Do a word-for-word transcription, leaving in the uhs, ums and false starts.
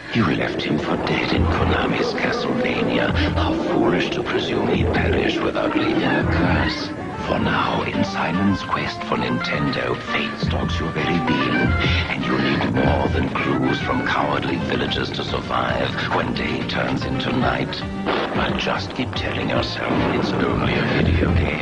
You left him for dead in Konami's Castlevania. How foolish to presume he'd perish without leaving a curse. For now, in Simon's quest for Nintendo, fate stalks your very being, and you need more than clues from cowardly villagers to survive when day turns into night. But just keep telling yourself it's only a video game.